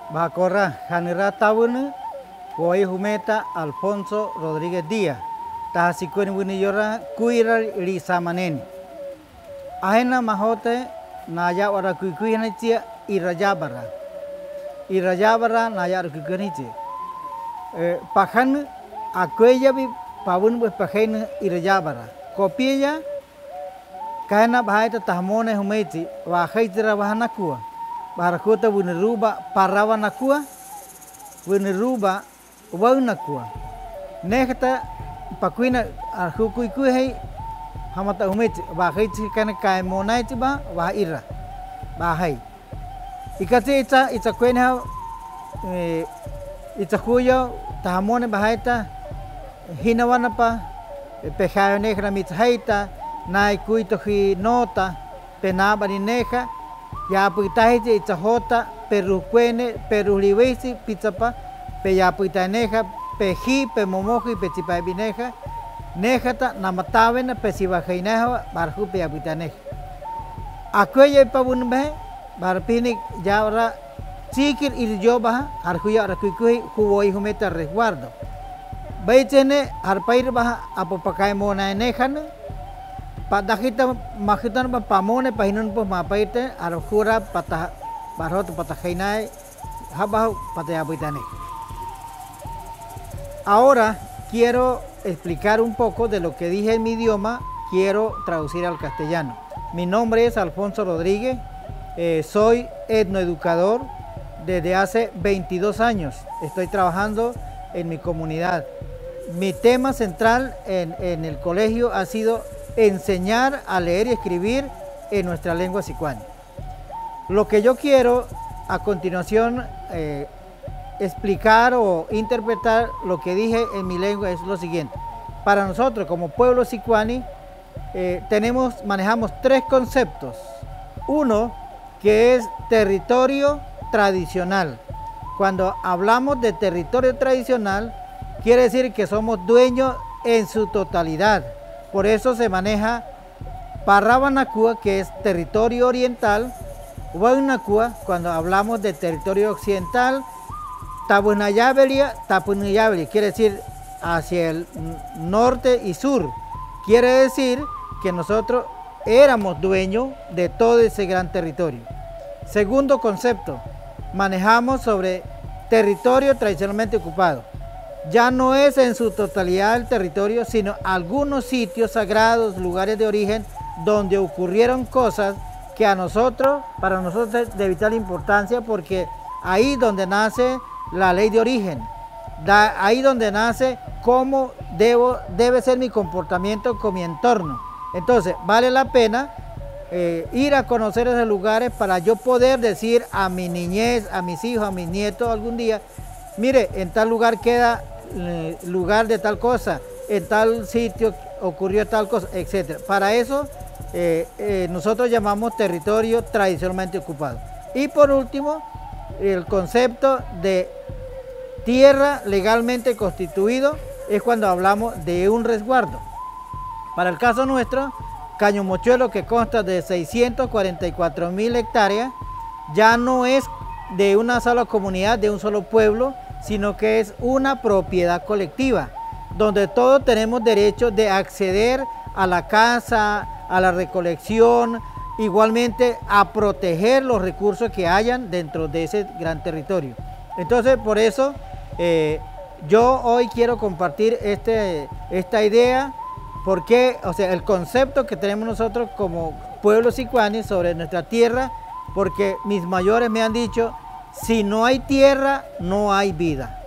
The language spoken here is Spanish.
Bacorra, Janira Tabune, Goy Humeta, Alfonso Rodríguez Díaz, Tajasicueni Winillora, Cuira Rizamanen. Ajena Majote, Naya Oracuicuinitia y Rayabara. Y Rayabara, Naya Oracuicuinitia. Pajan, Aquella Pavun Pajan y Rayabara. Copilla, Kaina Bahaita Tahmone Humeti, Bahaitira Bahanakua. Barakuta Winiruba Parawanakua, Winiruba Wanakua. Nekta Paquina Arhukuikuhe, Hamata Humeti, Bahaiti Kanakai Monaitiba, Bahira, Bahai. Ikatita, it's a quenha, it's a huyo, Tahamone Bahaita, Hinawanapa, Pejayo Negra Mithaita, Naikuitohi Nota, Penabari Neja. Ya puitaje itzajota, perucuene, perulivesi, pizzapa, peya puitaneja, peji, pemomoji, pechipabineja, nejata, namatavena, pesibajaineja, barju peya puitaneja. Aquella pabunbe, barpinik, ya ahora, chiquir y yo baja, arjuya, arcuicui, jugo y jumeta resguardo. Beitene, arpair baja, apopacay mona enejane. Padahita makitan pamone pahinun po mapaite arjura patah barot patajainai habah patayabitane. Ahora quiero explicar un poco de lo que dije en mi idioma, quiero traducir al castellano. Mi nombre es Alfonso Rodríguez, soy etnoeducador desde hace 22 años. Estoy trabajando en mi comunidad. Mi tema central en el colegio ha sido enseñar a leer y escribir en nuestra lengua sicuani. Lo que yo quiero a continuación explicar o interpretar lo que dije en mi lengua es lo siguiente. Para nosotros como pueblo sicuani manejamos tres conceptos. Uno que es territorio tradicional. Cuando hablamos de territorio tradicional quiere decir que somos dueños en su totalidad. Por eso se maneja Parrabanacua, que es territorio oriental, Huaynacua, cuando hablamos de territorio occidental, Tapunayabelia, quiere decir hacia el norte y sur. Quiere decir que nosotros éramos dueños de todo ese gran territorio. Segundo concepto, manejamos sobre territorio tradicionalmente ocupado. Ya no es en su totalidad el territorio, sino algunos sitios sagrados, lugares de origen, donde ocurrieron cosas que para nosotros es de vital importancia, porque ahí donde nace la ley de origen, ahí donde nace cómo debe ser mi comportamiento con mi entorno. Entonces, vale la pena ir a conocer esos lugares para yo poder decir a mi niñez, a mis hijos, a mis nietos algún día, mire, en tal lugar queda lugar de tal cosa, en tal sitio ocurrió tal cosa, etc. Para eso nosotros llamamos territorio tradicionalmente ocupado. Y por último, el concepto de tierra legalmente constituido es cuando hablamos de un resguardo. Para el caso nuestro, Caño Mochuelo, que consta de 644.000 hectáreas, ya no es de una sola comunidad, de un solo pueblo, sino que es una propiedad colectiva, donde todos tenemos derecho de acceder a la caza, a la recolección, igualmente a proteger los recursos que hayan dentro de ese gran territorio. Entonces, por eso yo hoy quiero compartir esta idea, porque, o sea, el concepto que tenemos nosotros como pueblo sicuani sobre nuestra tierra, porque mis mayores me han dicho, si no hay tierra, no hay vida.